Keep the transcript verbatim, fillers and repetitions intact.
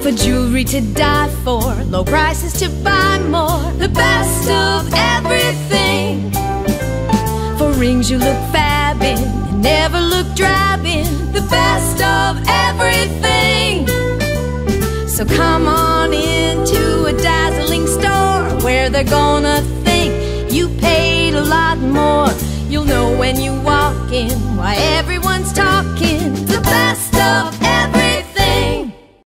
For jewelry to die for, low prices to buy more, the best of everything. For rings you look fab in and never look drab in, the best of everything. So come on into a dazzling store where they're gonna think you paid a lot more. You'll know when you walk in why everyone's talking.